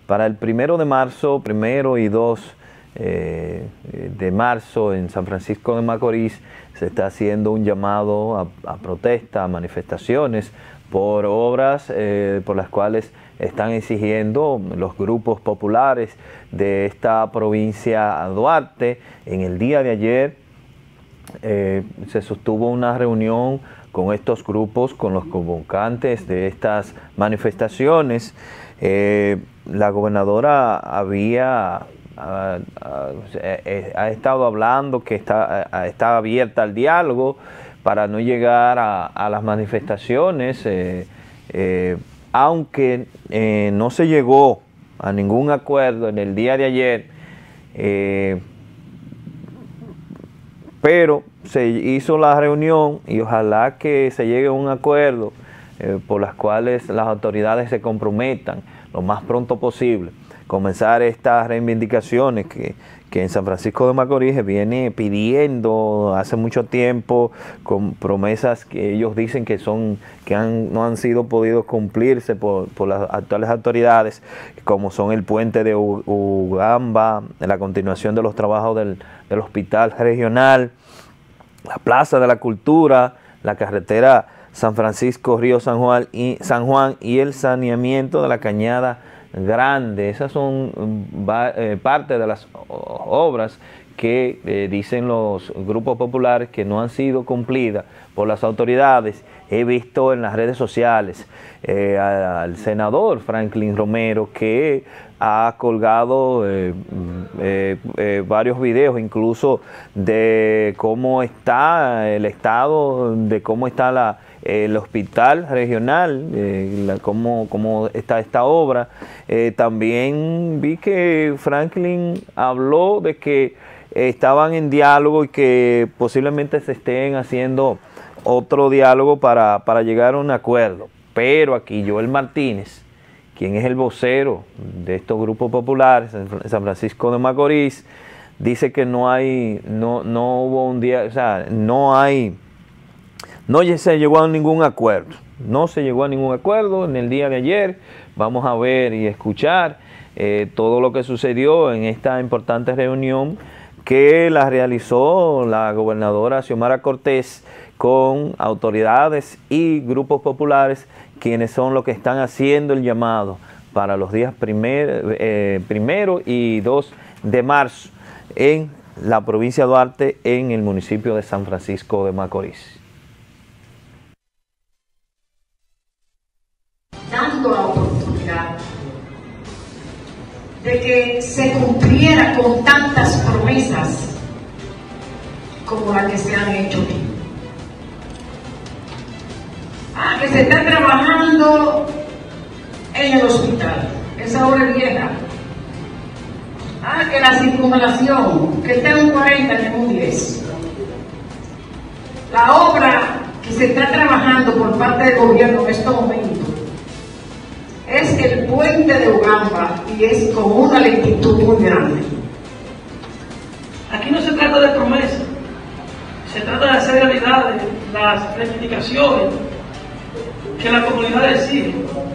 Para el 1 de marzo, 1 y 2 de marzo en San Francisco de Macorís se está haciendo un llamado a protesta, a manifestaciones por obras por las cuales están exigiendo los grupos populares de esta provincia Duarte. En el día de ayer se sostuvo una reunión con estos grupos, con los convocantes de estas manifestaciones. La gobernadora ha estado hablando que está abierta al diálogo para no llegar a las manifestaciones, aunque no se llegó a ningún acuerdo en el día de ayer, pero se hizo la reunión y ojalá que se llegue a un acuerdo por las cuales las autoridades se comprometan lo más pronto posible, comenzar estas reivindicaciones que en San Francisco de Macorís se viene pidiendo hace mucho tiempo, con promesas que ellos dicen que no han sido podido cumplirse por las actuales autoridades, como son el puente de Ugamba, la continuación de los trabajos del hospital regional, la Plaza de la Cultura, la carretera San Francisco Río San Juan y el saneamiento de la Cañada Grande. Esas son parte de las obras que dicen los grupos populares que no han sido cumplidas por las autoridades. He visto en las redes sociales al senador Franklin Romero, que ha colgado varios videos, incluso de cómo está el estado, de cómo está el hospital regional, cómo está esta obra. También vi que Franklin habló de que estaban en diálogo y que posiblemente se estén haciendo otro diálogo para llegar a un acuerdo. Pero aquí Joel Martínez, quien es el vocero de estos grupos populares en San Francisco de Macorís, dice que no hubo un día, o sea, no se llegó a ningún acuerdo. No se llegó a ningún acuerdo en el día de ayer. Vamos a ver y escuchar todo lo que sucedió en esta importante reunión que la realizó la gobernadora Xiomara Cortés con autoridades y grupos populares, quienes son los que están haciendo el llamado para los días 1 y 2 de marzo en la provincia de Duarte, en el municipio de San Francisco de Macorís. Dando la oportunidad de que se cumpliera con tantas promesas como las que se han hecho aquí. Que se está trabajando en el hospital, esa obra es vieja. Que la circunvalación, que está en un 40, en un 10. La obra que se está trabajando por parte del gobierno en estos momentos es el puente de Ugamba, y es con una lentitud muy grande. Aquí no se trata de promesas, se trata de hacer realidad las reivindicaciones que la comunidad exige.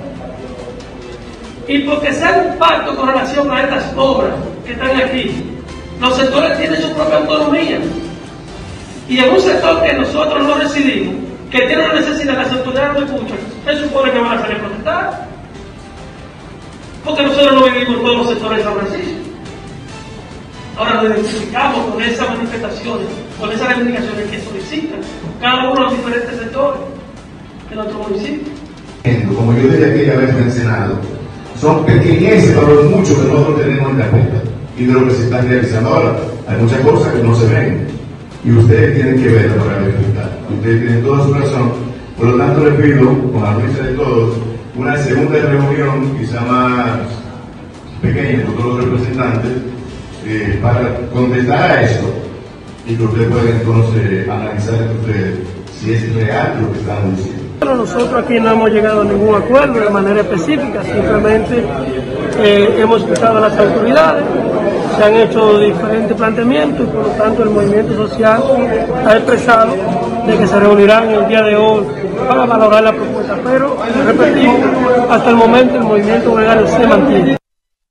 Y porque sea un pacto con relación a estas obras que están aquí, los sectores tienen su propia autonomía. Y en un sector que nosotros no decidimos, que tiene una necesidad, las autoridades no escuchan, se supone que van a salir a protestar. Porque nosotros no vivimos en todos los sectores de San Francisco. Ahora nos identificamos con esas manifestaciones, con esas reivindicaciones que solicitan cada uno de los diferentes sectores de nuestro municipio. Como yo desde aquella vez mencionado, son pequeñeces para los muchos que nosotros tenemos en carpeta y de lo que se está realizando ahora. Hay muchas cosas que no se ven y ustedes tienen que verlas para verificar. Ustedes tienen toda su razón. Por lo tanto, les pido, con la anuencia de todos, una segunda reunión, quizá más pequeña, con todos los representantes, para contestar a eso y que ustedes puedan entonces analizar entre ustedes si es real lo que estamos diciendo. Nosotros aquí no hemos llegado a ningún acuerdo de manera específica, simplemente hemos escuchado a las autoridades, se han hecho diferentes planteamientos y por lo tanto el movimiento social ha expresado de que se reunirán el día de hoy para valorar la propuesta, pero repetimos, hasta el momento el movimiento legal se mantiene.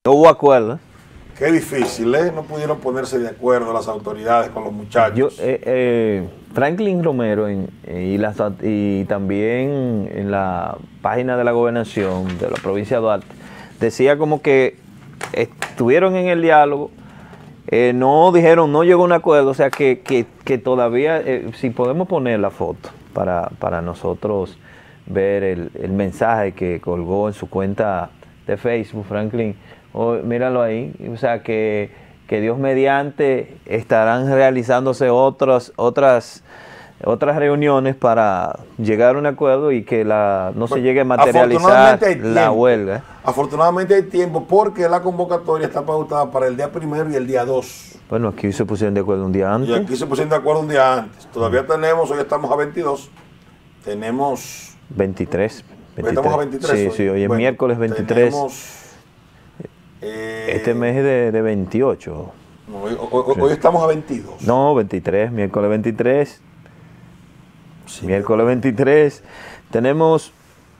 No hubo acuerdo. Qué difícil, ¿eh? No pudieron ponerse de acuerdo las autoridades con los muchachos. Franklin Romero y también en la página de la gobernación de la provincia de Duarte decía como que estuvieron en el diálogo, no dijeron, no llegó a un acuerdo, o sea que todavía, si podemos poner la foto para nosotros ver el mensaje que colgó en su cuenta de Facebook, Franklin, míralo ahí, o sea que Dios mediante estarán realizándose otras reuniones para llegar a un acuerdo y que no se llegue a materializar la huelga. Afortunadamente hay tiempo porque la convocatoria está pautada para el día 1 y el día 2. Bueno, aquí se pusieron de acuerdo un día antes. Y aquí se pusieron de acuerdo un día antes. Todavía tenemos, hoy estamos a 22, tenemos... 23. Hoy estamos a 23. Sí, hoy es miércoles 23. Tenemos, este mes es de 28. No, hoy estamos a 22. No, 23, miércoles 23. Sí, Miércoles 23. Tenemos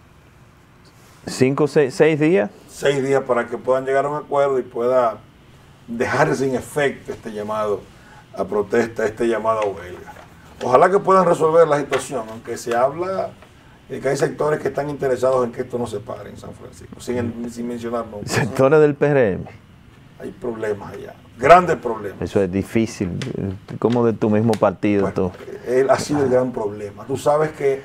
6 días. 6 días para que puedan llegar a un acuerdo y pueda dejar sin efecto este llamado a protesta, este llamado a huelga. Ojalá que puedan resolver la situación, aunque se habla de que hay sectores que están interesados en que esto no se pare en San Francisco, sin mencionar nombres. Sectores del PRM. Hay problemas allá, grandes problemas. Eso es difícil, como de tu mismo partido. Bueno, él ha sido el gran problema. Tú sabes que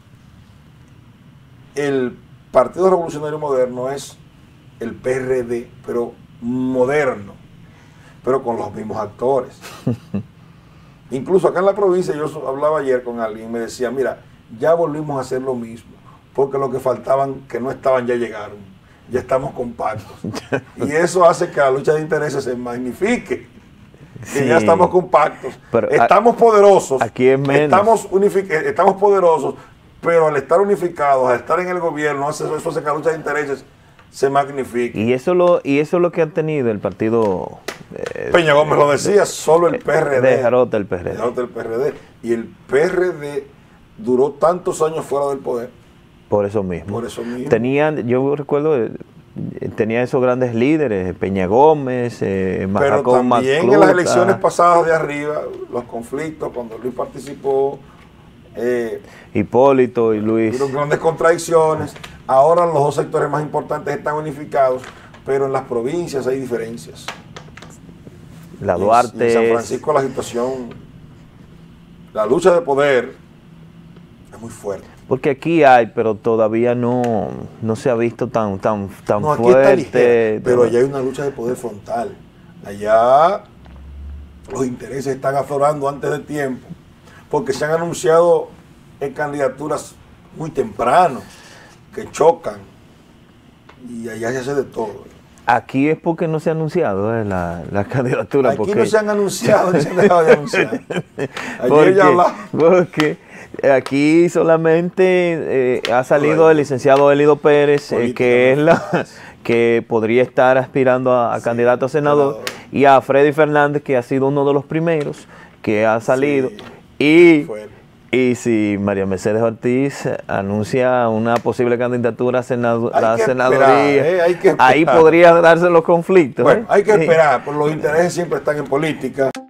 el Partido Revolucionario Moderno es el PRD, pero moderno, pero con los mismos actores. Incluso acá en la provincia, yo hablaba ayer con alguien y me decía, mira, ya volvimos a hacer lo mismo, porque lo que faltaban, que no estaban, ya llegaron, ya estamos compactos. Y eso hace que la lucha de intereses se magnifique, que sí, ya estamos compactos, pero estamos poderosos, aquí es menos. Estamos poderosos, pero al estar unificados, al estar en el gobierno, eso hace que la lucha de intereses se magnifique. Y eso es lo que ha tenido el partido... Peña Gómez lo decía, solo el PRD. Derrota el PRD. Derrota el PRD. Y el PRD duró tantos años fuera del poder. Por eso mismo. Por eso mismo. Yo recuerdo, tenía esos grandes líderes, Peña Gómez, pero también en las elecciones pasadas de arriba, los conflictos, cuando Luis participó, Hipólito y Luis. Hubieron grandes contradicciones. Ahora los dos sectores más importantes están unificados, pero en las provincias hay diferencias. La Duarte. En San Francisco la situación, la lucha de poder es muy fuerte. Porque aquí hay, pero todavía no se ha visto tan no, aquí fuerte. Está ligera, pero allá hay una lucha de poder frontal. Allá los intereses están aflorando antes de tiempo, porque se han anunciado candidaturas muy temprano, que chocan, y allá se hace de todo. Aquí es porque no se ha anunciado la candidatura. Aquí no se han anunciado, ni se han dejado de anunciar. Porque aquí solamente ha salido el licenciado Elido Pérez, que es que podría estar aspirando a candidato a senador, y a Freddy Fernández, que ha sido uno de los primeros que ha salido. Sí, y si María Mercedes Ortiz anuncia una posible candidatura a la senaduría, ahí podría darse los conflictos. Bueno, hay que esperar, porque los intereses siempre están en política.